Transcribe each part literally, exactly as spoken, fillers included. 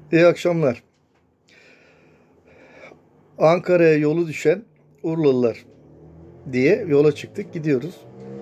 İyi akşamlar. Ankara'ya yolu düşen Urlalılar diye yola çıktık, gidiyoruz.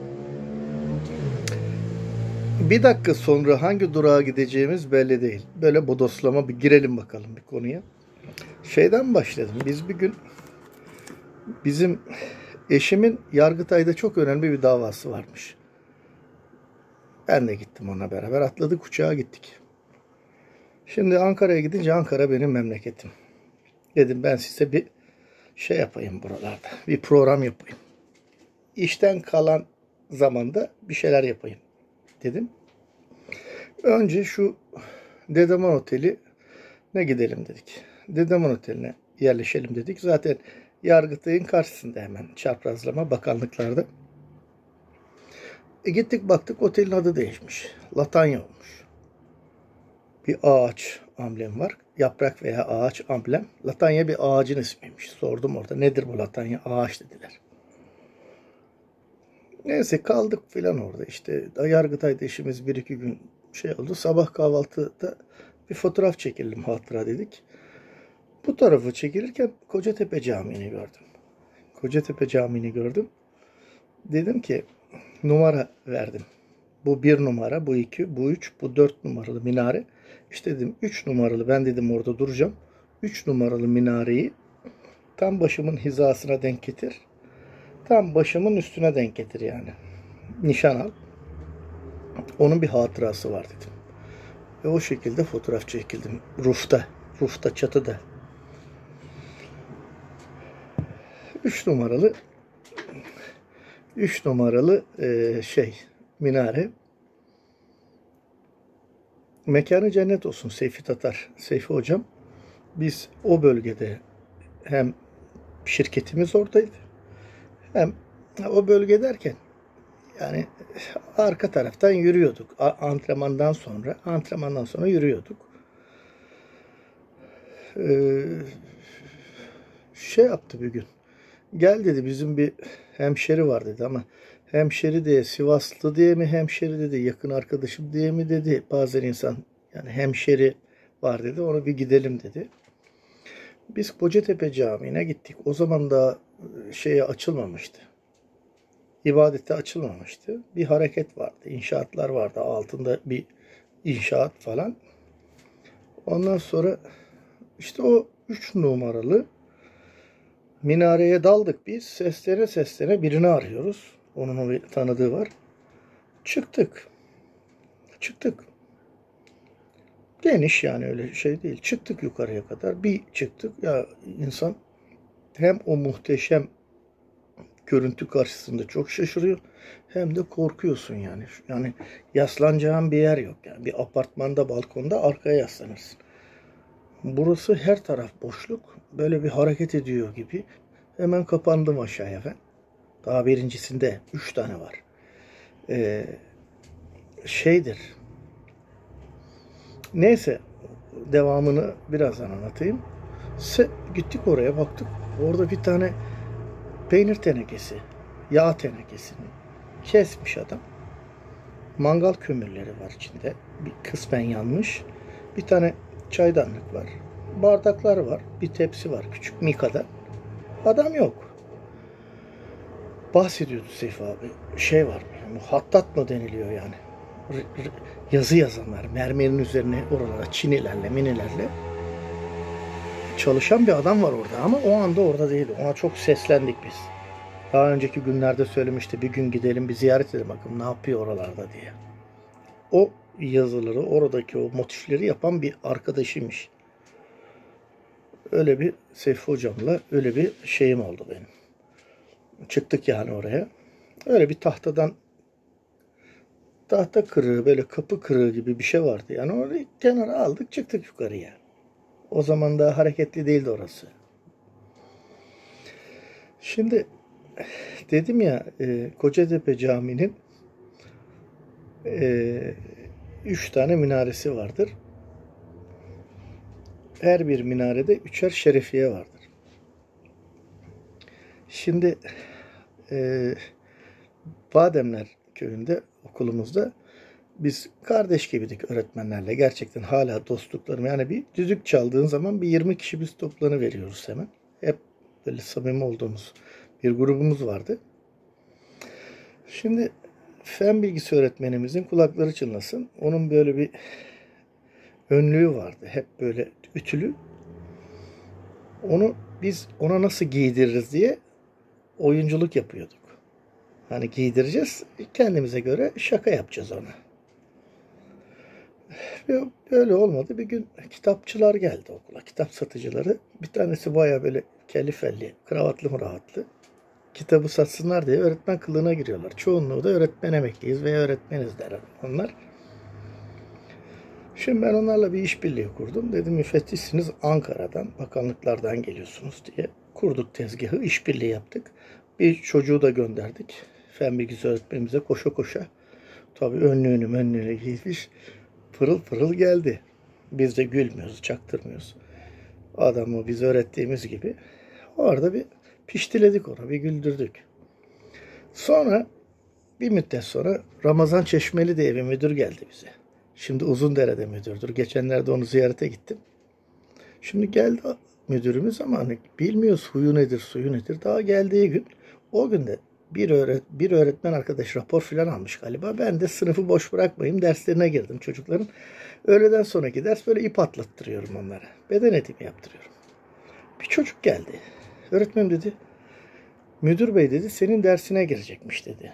Bir dakika sonra hangi durağa gideceğimiz belli değil. Böyle bodoslama bir girelim bakalım bir konuya. Şeyden başladım. Biz bir gün bizim eşimin Yargıtay'da çok önemli bir davası varmış. Ben de gittim onunla beraber. Atladık uçağa gittik. Şimdi Ankara'ya gidince Ankara benim memleketim. Dedim ben size bir şey yapayım buralarda. Bir program yapayım. İşten kalan zamanda bir şeyler yapayım dedim. Önce şu Dedeman Oteli'ne gidelim dedik. Dedeman Oteli'ne yerleşelim dedik. Zaten Yargıtay'ın karşısında hemen çaprazlama bakanlıklarda. E gittik baktık otelin adı değişmiş. Latanya olmuş. Bir ağaç amblemi var. Yaprak veya ağaç amblem. Latanya bir ağacın ismiymiş. Sordum orada nedir bu Latanya? Ağaç dediler. Neyse kaldık filan orada işte. Yargıtay'da işimiz bir iki gün şey oldu. Sabah kahvaltıda bir fotoğraf çekelim hatıra dedik. Bu tarafı çekilirken Kocatepe Camii'ni gördüm. Kocatepe Camii'ni gördüm. Dedim ki numara verdim. Bu bir numara, bu iki, bu üç, bu dört numaralı minare. İşte dedim üç numaralı ben dedim orada duracağım. Üç numaralı minareyi tam başımın hizasına denk getir. Tam başımın üstüne denk getir yani. Nişan al. Onun bir hatırası var dedim. Ve o şekilde fotoğraf çekildim. Rufta. Rufta çatıda. Üç numaralı üç numaralı e, şey minare. Mekanı cennet olsun Seyfi Tatar. Seyfi hocam. Biz o bölgede hem şirketimiz oradaydı. Hem o bölge derken yani arka taraftan yürüyorduk. Antrenmandan sonra, antrenmandan sonra yürüyorduk. Ee, şey yaptı bir gün. Gel dedi bizim bir hemşeri var dedi ama hemşeri diye Sivaslı diye mi hemşeri dedi, yakın arkadaşım diye mi dedi. Bazen insan yani hemşeri var dedi, ona bir gidelim dedi. Biz Kocatepe Camii'ne gittik. O zaman da şeye açılmamıştı. İbadete açılmamıştı. Bir hareket vardı. İnşaatlar vardı. Altında bir inşaat falan. Ondan sonra işte o üç numaralı minareye daldık biz. Seslere seslere birini arıyoruz. Onun bir tanıdığı var. Çıktık. Çıktık. Geniş yani öyle şey değil. Çıktık yukarıya kadar. Bir çıktık. Ya insan hem o muhteşem görüntü karşısında çok şaşırıyor. Hem de korkuyorsun yani. Yani yaslanacağın bir yer yok. Yani bir apartmanda balkonda arkaya yaslanırsın. Burası her taraf boşluk. Böyle bir hareket ediyor gibi. Hemen kapandım aşağıya ben. Daha birincisinde üç tane var. Ee, şeydir. Neyse devamını birazdan anlatayım. Se gittik oraya baktık. Orada bir tane peynir tenekesi, yağ tenekesini kesmiş adam. Mangal kömürleri var içinde. Bir kısmen yanmış. Bir tane çaydanlık var. Bardaklar var. Bir tepsi var. Küçük mikada. Adam yok. Bahsediyordu Seyfi abi. Şey var. Muhattat mı deniliyor yani. R r yazı yazanlar. Mermerin üzerine oralara çinilerle, minilerle çalışan bir adam var orada ama o anda orada değil. Ona çok seslendik biz. Daha önceki günlerde söylemişti bir gün gidelim bir ziyaret edelim bakın ne yapıyor oralarda diye. O yazıları, oradaki o motifleri yapan bir arkadaşıymış. Öyle bir Seyfi hocamla öyle bir şeyim oldu benim. Çıktık yani oraya. Öyle bir tahtadan tahta kırığı böyle kapı kırığı gibi bir şey vardı. Yani orayı kenara aldık çıktık yukarıya. O zaman da hareketli değildi orası. Şimdi dedim ya e, Kocatepe Camii'nin e, üç tane minaresi vardır. Her bir minarede üçer şerefiye vardır. Şimdi e, Bademler köyünde okulumuzda Biz kardeş gibiydik öğretmenlerle. Gerçekten hala dostluklarım. Yani bir düdük çaldığın zaman bir yirmi kişi biz toplanıveriyoruz hemen. Hep böyle samimi olduğumuz bir grubumuz vardı. Şimdi fen bilgisi öğretmenimizin kulakları çınlasın. Onun böyle bir önlüğü vardı. Hep böyle ütülü. Onu biz ona nasıl giydiririz diye oyunculuk yapıyorduk. Hani giydireceğiz. Kendimize göre şaka yapacağız ona. Böyle olmadı. Bir gün kitapçılar geldi okula. Kitap satıcıları. Bir tanesi baya böyle kelli felli, kravatlı mı rahatlı. Kitabı satsınlar diye öğretmen kılığına giriyorlar. Çoğunluğu da öğretmen emekliyiz veya öğretmeniz der onlar. Şimdi ben onlarla bir işbirliği kurdum. Dedim müfettişsiniz, Ankara'dan, bakanlıklardan geliyorsunuz diye. Kurduk tezgahı, işbirliği yaptık. Bir çocuğu da gönderdik. Fen bilgisi öğretmenimize koşa koşa. Tabii önlüğünü önlüğünü giymiş. Pırıl pırıl geldi. Biz de gülmüyoruz, çaktırmıyoruz. Adamı biz öğrettiğimiz gibi. Orada bir piştiledik ona, bir güldürdük. Sonra bir müddet sonra Ramazan Çeşmeli diye bir müdür geldi bize. Şimdi Uzundere'de müdürdür. Geçenlerde onu ziyarete gittim. Şimdi geldi müdürümüz ama hani bilmiyoruz huyu nedir, suyu nedir. Daha geldiği gün, o gün de bir, öğret bir öğretmen arkadaş rapor filan almış galiba. Ben de sınıfı boş bırakmayayım, derslerine girdim çocukların. Öğleden sonraki ders böyle ip atlattırıyorum onlara. Beden eğitimi yaptırıyorum. Bir çocuk geldi. Öğretmenim dedi, müdür bey dedi, senin dersine girecekmiş dedi.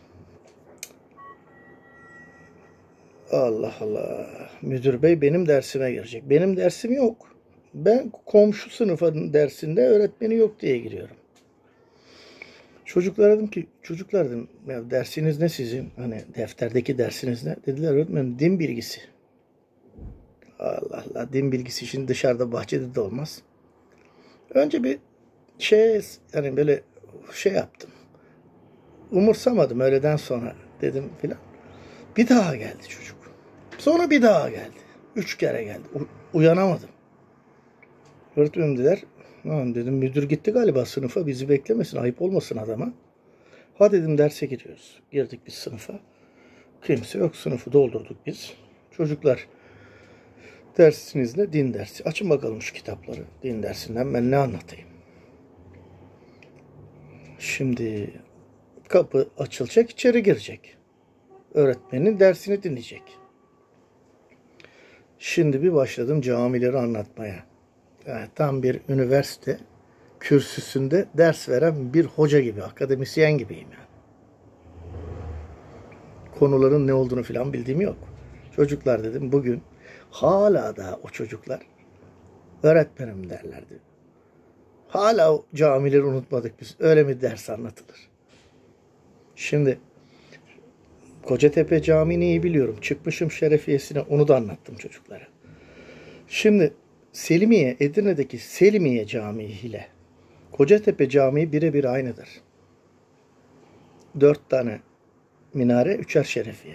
Allah Allah. Müdür bey benim dersime girecek. Benim dersim yok. Ben komşu sınıfın dersinde öğretmeni yok diye giriyorum. Çocuklara dedim ki, çocuklar dedim, ya dersiniz ne sizin? Hani defterdeki dersiniz ne? Dediler öğretmenim din bilgisi. Allah Allah, din bilgisi şimdi dışarıda bahçede de olmaz. Önce bir şey, hani böyle şey yaptım. Umursamadım öğleden sonra dedim filan. Bir daha geldi çocuk. Sonra bir daha geldi. Üç kere geldi. U- uyanamadım. Öğretmenim dediler. Lan dedim müdür gitti galiba sınıfa. Bizi beklemesin. Ayıp olmasın adama. Ha dedim derse gidiyoruz. Girdik biz sınıfa. Kimse yok. Sınıfı doldurduk biz. Çocuklar dersiniz ne? Din dersi. Açın bakalım şu kitapları. Din dersinden ben ne anlatayım? Şimdi kapı açılacak, içeri girecek. Öğretmenin dersini dinleyecek. Şimdi bir başladım camileri anlatmaya. Yani tam bir üniversite kürsüsünde ders veren bir hoca gibi, akademisyen gibiyim yani. Konuların ne olduğunu falan bildiğim yok. Çocuklar dedim bugün hala da o çocuklar öğretmenim derlerdi. Hala o camileri unutmadık biz. Öyle mi ders anlatılır? Şimdi Kocatepe Camii'ni iyi biliyorum. Çıkmışım şerefiyesine, onu da anlattım çocuklara. Şimdi Selimiye, Edirne'deki Selimiye Camii ile Kocatepe Camii birebir aynıdır. Dört tane minare, üçer şerefiye.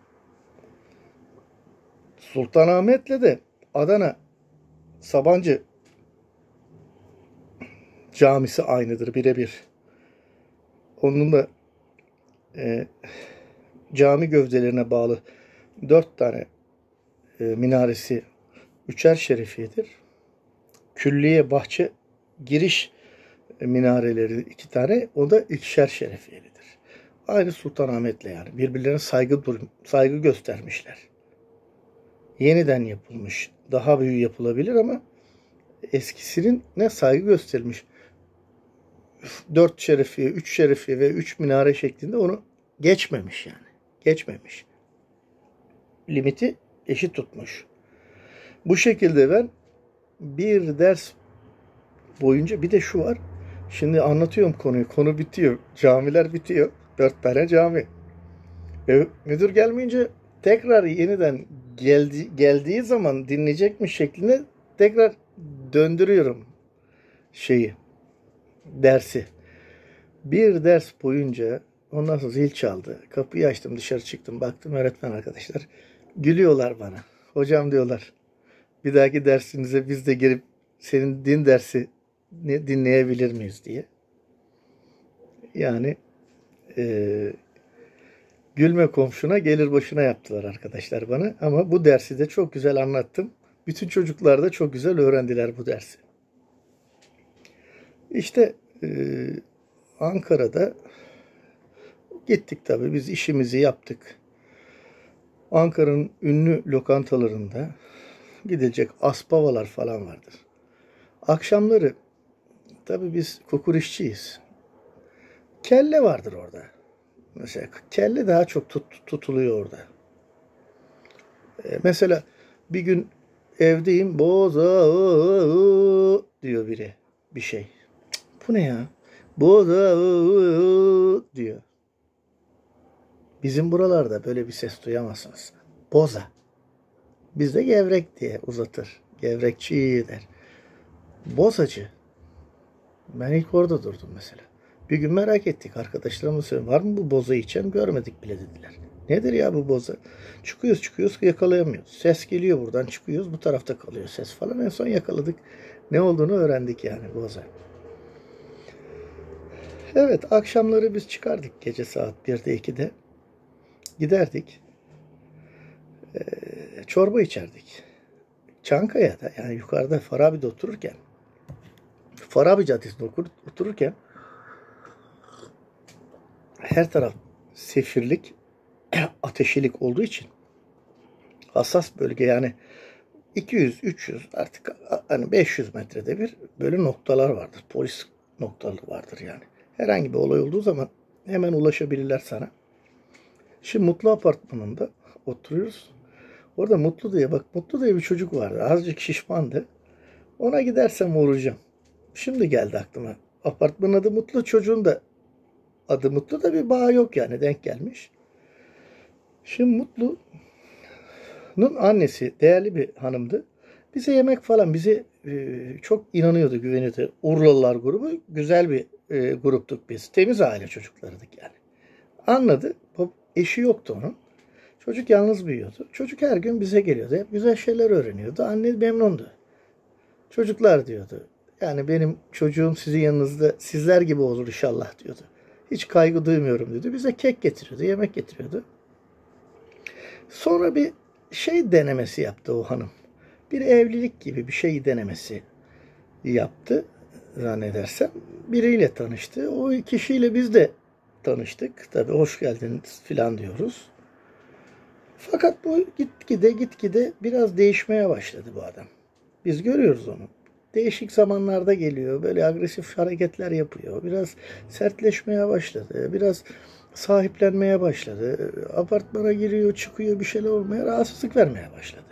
Sultanahmet'le de Adana Sabancı Camisi aynıdır birebir. Onun da e, cami gövdelerine bağlı dört tane e, minaresi, üçer şerefiyedir. Külliye, bahçe, giriş minareleri iki tane, o da ikişer şerefiyelidir. Aynı Sultanahmet'le yani. Birbirlerine saygı, saygı göstermişler. Yeniden yapılmış. Daha büyük yapılabilir ama eskisinin ne saygı gösterilmiş. Dört şerefiye, üç şerefiye ve üç minare şeklinde onu geçmemiş yani. Geçmemiş. Limiti eşit tutmuş. Bu şekilde ben bir ders boyunca, bir de şu var. Şimdi anlatıyorum konuyu. Konu bitiyor. Camiler bitiyor. Dört tane cami. Ve müdür gelmeyince tekrar yeniden geldi, geldiği zaman dinleyecekmiş şeklinde tekrar döndürüyorum şeyi, dersi. Bir ders boyunca ondan sonra zil çaldı. Kapıyı açtım, dışarı çıktım. Baktım öğretmen arkadaşlar. Gülüyorlar bana. Hocam diyorlar, bir dahaki dersinize biz de gelip senin din dersi dinleyebilir miyiz diye. Yani e, Gülme komşuna gelir başına yaptılar arkadaşlar bana. Ama bu dersi de çok güzel anlattım. Bütün çocuklar da çok güzel öğrendiler bu dersi. İşte e, Ankara'da gittik tabii, biz işimizi yaptık. Ankara'nın ünlü lokantalarında gidilecek aspavalar falan vardır. Akşamları tabii biz kokoreççiyiz. Kelle vardır orada. Mesela kelle daha çok tut, tutuluyor orada. Ee, mesela bir gün evdeyim, boza diyor biri bir şey. Bu ne ya? Boza diyor. Bizim buralarda böyle bir ses duyamazsınız. Boza. Bizde gevrek diye uzatır. Gevrekçi der. Bozacı. Ben ilk orada durdum mesela. Bir gün merak ettik. Arkadaşlarımla söyledim. Var mı bu boza içen? Görmedik bile dediler. Nedir ya bu boza? Çıkıyoruz çıkıyoruz yakalayamıyoruz. Ses geliyor buradan, çıkıyoruz bu tarafta kalıyor ses falan. En son yakaladık. Ne olduğunu öğrendik yani boza. Evet, akşamları biz çıkardık gece saat birde ikide. Giderdik. Ee, çorba içerdik. Çankaya'da, yani yukarıda Farabi'de otururken, Farabi Caddesi'nde otururken her taraf sefirlik, ateşilik olduğu için hassas bölge, yani iki yüz üç yüz artık hani beş yüz metrede bir böyle noktalar vardır. Polis noktaları vardır yani. Herhangi bir olay olduğu zaman hemen ulaşabilirler sana. Şimdi Mutlu Apartmanı'nda oturuyoruz. Orada Mutlu diye, bak Mutlu diye bir çocuk vardı. Azıcık şişmandı. Ona gidersem vuracağım. Şimdi geldi aklıma. Apartmanın adı Mutlu, çocuğun da adı Mutlu, da bir bağ yok yani, denk gelmiş. Şimdi Mutlu'nun annesi değerli bir hanımdı. Bize yemek falan, bize e, çok inanıyordu, güveniyordu. Urlalılar grubu güzel bir e, gruptuk biz. Temiz aile çocuklarıydık yani. Anladı. Eşi yoktu onun. Çocuk yalnız büyüyordu. Çocuk her gün bize geliyordu. Hep güzel şeyler öğreniyordu. Anne memnundu. Çocuklar diyordu. Yani benim çocuğum sizin yanınızda sizler gibi olur inşallah diyordu. Hiç kaygı duymuyorum diyordu. Bize kek getiriyordu, yemek getiriyordu. Sonra bir şey denemesi yaptı o hanım. Bir evlilik gibi bir şey denemesi yaptı zannedersem. Biriyle tanıştı. O kişiyle biz de tanıştık. Tabii hoş geldiniz filan diyoruz. Fakat bu gitgide gitgide biraz değişmeye başladı bu adam. Biz görüyoruz onu. Değişik zamanlarda geliyor. Böyle agresif hareketler yapıyor. Biraz sertleşmeye başladı. Biraz sahiplenmeye başladı. Apartmana giriyor, çıkıyor, bir şeyler olmaya, rahatsızlık vermeye başladı.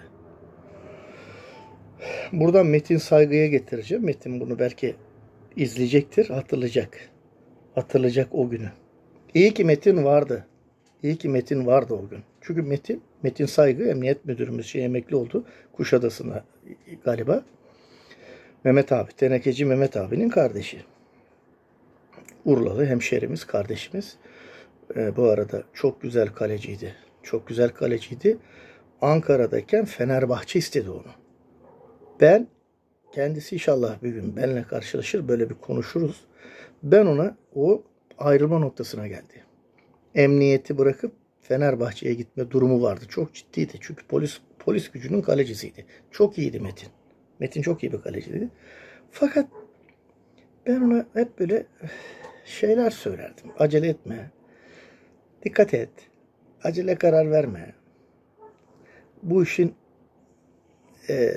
Buradan Metin Saygı'ya getireceğim. Metin bunu belki izleyecektir, hatırlayacak. Hatırlayacak o günü. İyi ki Metin vardı. İyi ki Metin vardı o gün. Çünkü Metin, Metin Saygı, emniyet müdürümüz, şey, emekli oldu. Kuşadası'nda galiba. Mehmet abi, tenekeci Mehmet abinin kardeşi. Urlalı hemşerimiz, kardeşimiz. Ee, bu arada çok güzel kaleciydi. Çok güzel kaleciydi. Ankara'dayken Fenerbahçe istedi onu. Ben, kendisi inşallah bir gün benimle karşılaşır, böyle bir konuşuruz. Ben ona, o ayrılma noktasına geldi. Emniyeti bırakıp Fenerbahçe'ye gitme durumu vardı. Çok ciddiydi. Çünkü polis polis gücünün kalecisiydi. Çok iyiydi Metin. Metin çok iyi bir kaleciydi. Fakat ben ona hep böyle şeyler söylerdim. Acele etme. Dikkat et. Acele karar verme. Bu işin ee,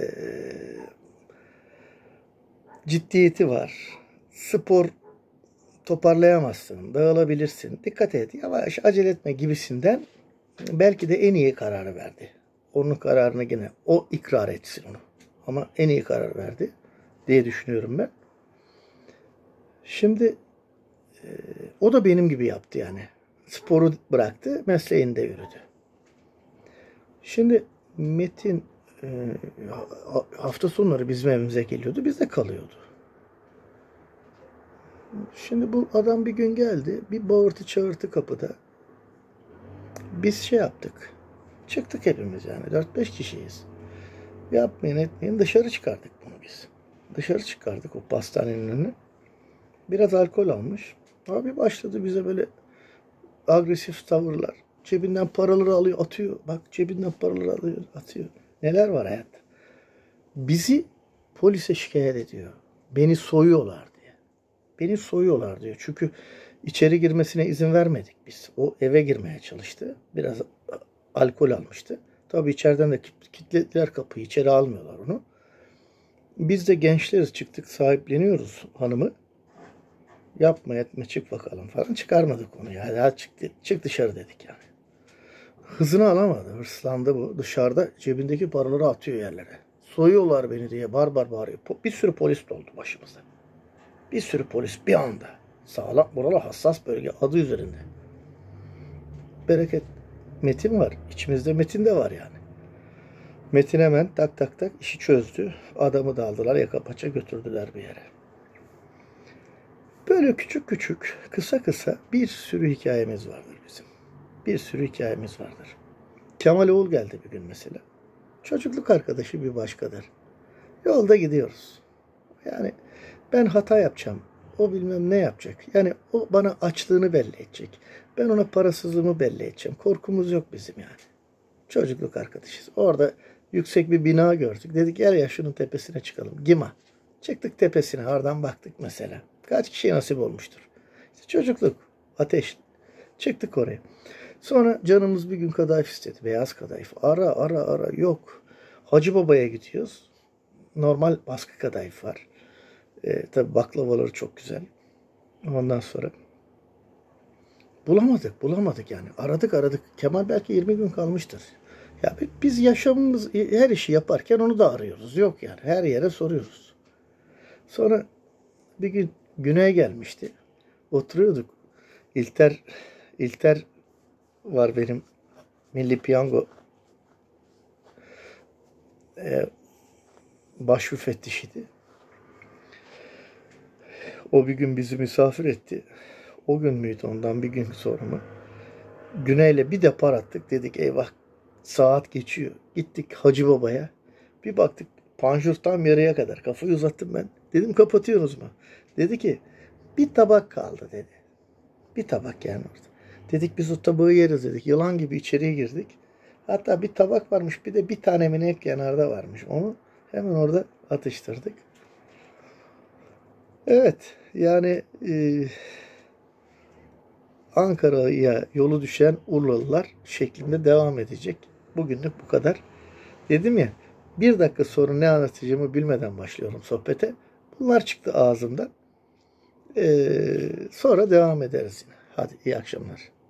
ciddiyeti var. Spor toparlayamazsın, dağılabilirsin. Dikkat et, yavaş, acele etme gibisinden belki de en iyi kararı verdi. Onun kararını yine o ikrar etsin onu. Ama en iyi karar verdi diye düşünüyorum ben. Şimdi e, o da benim gibi yaptı yani. Sporu bıraktı, mesleğinde yürüdü. Şimdi Metin e, hafta sonları bizim evimize geliyordu, bizde kalıyordu. Şimdi bu adam bir gün geldi, bir bağırtı çağırtı kapıda. Biz şey yaptık, çıktık hepimiz yani, dört beş kişiyiz. Yapmayın etmeyin, dışarı çıkardık bunu biz. Dışarı çıkardık o pastanenin önüne. Biraz alkol almış. Abi başladı bize böyle agresif tavırlar. cebinden paraları alıyor, atıyor. Bak cebinden paraları alıyor, atıyor. Neler var hayatta? Bizi polise şikayet ediyor. Beni soyuyorlar diye. Beni soyuyorlar diyor. Çünkü içeri girmesine izin vermedik biz. O eve girmeye çalıştı. Biraz alkol almıştı. Tabii içeriden de kilitlediler kapıyı. İçeri almıyorlar onu. Biz de gençleriz, çıktık, sahipleniyoruz hanımı. Yapma etme, çık bakalım falan. Çıkarmadık onu ya. Ya çık, çık dışarı dedik yani. Hızını alamadı. Hırslandı bu. Dışarıda cebindeki paraları atıyor yerlere. Soyuyorlar beni diye bar bar bağırıyor. Bir sürü polis doldu başımıza. Bir sürü polis bir anda. Sağlam, buralar hassas bölge, adı üzerinde. Bereket. Metin var. İçimizde Metin de var yani. Metin hemen tak tak tak işi çözdü. Adamı da aldılar, yaka paça götürdüler bir yere. Böyle küçük küçük, kısa kısa bir sürü hikayemiz vardır bizim. Bir sürü hikayemiz vardır. Kemal Oğul geldi bir gün mesela. Çocukluk arkadaşı bir başkadır. Yolda gidiyoruz. Yani ben hata yapacağım. O bilmem ne yapacak. Yani o bana açlığını belli edecek. Ben ona parasızlığımı belli edeceğim. Korkumuz yok bizim yani. Çocukluk arkadaşız. Orada yüksek bir bina gördük. Dedik gel ya şunun tepesine çıkalım. Gima. Çıktık tepesine. Oradan baktık mesela. Kaç kişiye nasip olmuştur. İşte çocukluk. Ateş. Çıktık oraya. Sonra canımız bir gün kadayıf istedi. Beyaz kadayıf. Ara ara ara. Yok. Hacı Baba'ya gidiyoruz. Normal baskı kadayıf var. E, tabii baklavaları çok güzel. Ondan sonra bulamadık. Bulamadık yani. Aradık aradık. Kemal belki yirmi gün kalmıştır. Ya biz yaşamımız her işi yaparken onu da arıyoruz. Yok yani. Her yere soruyoruz. Sonra bir gün güneye gelmişti. Oturuyorduk. İlter İlter var benim Milli Piyango e, baş müfettişiydi. O bir gün bizi misafir etti. O gün müydü ondan bir gün sonra mı? Güney'le bir depar attık. Dedik eyvah saat geçiyor. Gittik Hacı Baba'ya. Bir baktık panjur tam yarıya kadar. Kafayı uzattım ben. Dedim kapatıyorsunuz mu? Dedi ki bir tabak kaldı dedi. Bir tabak yani orada. Dedik biz o tabağı yeriz dedik. Yılan gibi içeriye girdik. Hatta bir tabak varmış bir de bir tane mi ne kenarda varmış. Onu hemen orada atıştırdık. Evet yani e, Ankara'ya yolu düşen Urlalılar şeklinde devam edecek. Bugünlük bu kadar. Dedim ya bir dakika sonra ne anlatacağımı bilmeden başlıyorum sohbete. Bunlar çıktı ağzımdan. Ee, sonra devam ederiz yine. Hadi iyi akşamlar.